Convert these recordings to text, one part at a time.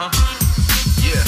Yeah.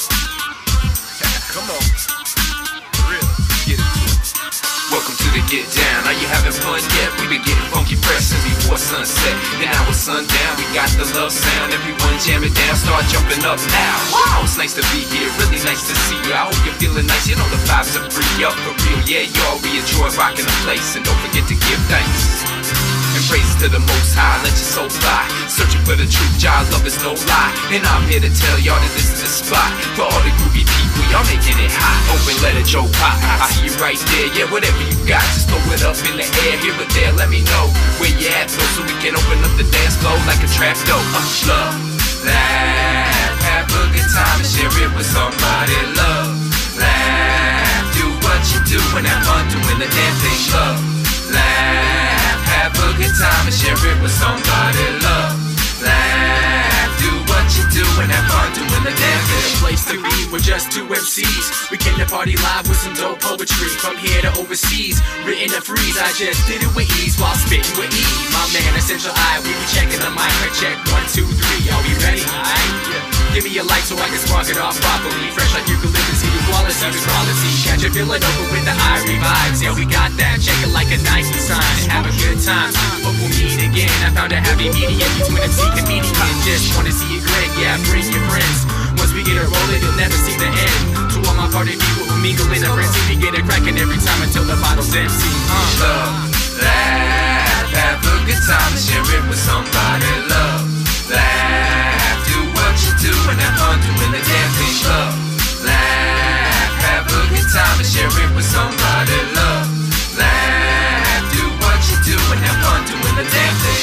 Come on. For real. Get into it. Welcome to the Get Down. Are you having fun yet? We been getting funky fresh since before sunset. And now it's sundown. We got the love sound. Everyone jam it down. Start jumping up now. Wow, it's nice to be here. Really nice to see you. I hope you're feeling nice. You know the vibes are free up for real. Yeah, y'all. We enjoy rocking the place. And don't forget to give thanks and praise to the Most High. Let your soul fly. Searching for the truth. Y'all love is no lie. And I'm here to tell y'all that this is the spot for all the groovy people. Y'all making it hot. Open, let it Joe pop. I hear you right there. Yeah, whatever you got, just throw it up in the air. Here or there, let me know where you at, so we can open up the dance floor like a trap door. Love, laugh, have a good time and share it with somebody. Love, laugh, do what you do and have fun doing the damn thing. Love, laugh, have a good time and share it with somebody. Love, laugh, do what you do and have fun doing the damn thing. Place to be, we're just two MCs. We came to party live with some dope poetry. From here to overseas, written to freeze. I just did it with ease while spitting with ease. My man, Essential I, we be checking the mic. Check 1, 2, 3. Are we ready? Give me a light so I can spark it off properly. Fresh like eucalyptus, the quality, the quality. Catch a feeling over with the Irie vibes. Yeah, we got that. Check it like a Nike sign. Have a good time. Hope we'll meet again. I found a happy medium between MC comedian. Just wanna see you great. Yeah, bring your friends. Once we get it rolling, you'll never see the end. To all my party people who mingle in a frenzy, we get it cracking every time until the bottle's empty. Love, laugh, have a good time and share it with somebody. Love, laugh, do what you do and have fun doing the damn thing. Love, laugh, have a good time and share it with somebody. Love, laugh, do what you do and have fun doing the damn thing.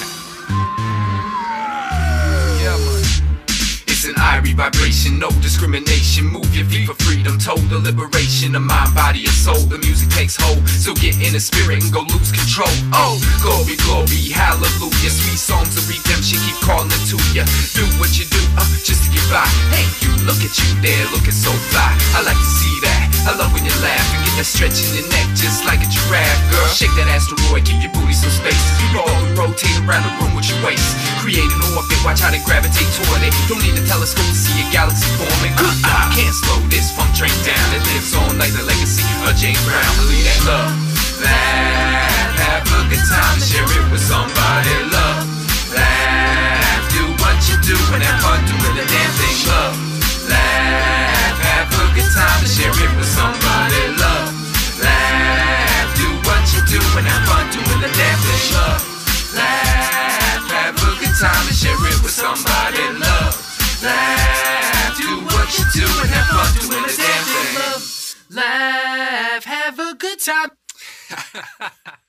Yeah, man. It's an Irie vibration, no discrimination. Move your feet for freedom, total liberation of mind, body, and soul. The music takes hold, so get in the spirit and go lose control. Oh, glory, glory, hallelujah. Sweet songs of redemption keep calling to you. Do what you do, just to get by. Hey, you, look at you there, looking so fly. I like to see that. I love when you laugh and get that stretch in your neck, just like a giraffe, girl. Shake that asteroid, give your booty some space. You roll and rotate around the room with your waist. Create an orbit, watch how they gravitate toward it. Don't need a telescope to see a galaxy forming. Can't slow this funk train down. It lives on like the legacy of James Brown. Believe that. Love, laugh, have a good time and share it with somebody. Love, laugh, do what you do and have fun doing the damn thing. Love, laugh, have a good time and share it with somebody. Love, laugh, do what you do and have fun doing the damn thing. Love, laugh, have a good time and share it with somebody. Love, laugh, do what you do and have fun doing the damn thing. Laugh, have a good time.